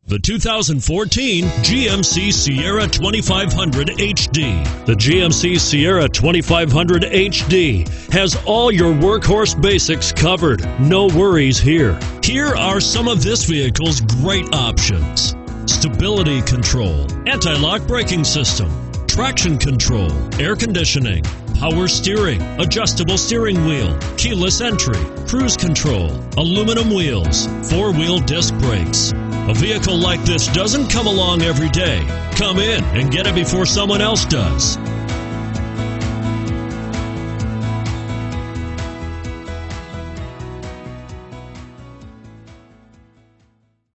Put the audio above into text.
The 2014 GMC Sierra 2500 HD. The GMC Sierra 2500 HD has all your workhorse basics covered. No worries here. Here are some of this vehicle's great options: stability control, anti-lock braking system, traction control, air conditioning, power steering, adjustable steering wheel, keyless entry, cruise control, aluminum wheels, four-wheel disc brakes. A vehicle like this doesn't come along every day. Come in and get it before someone else does.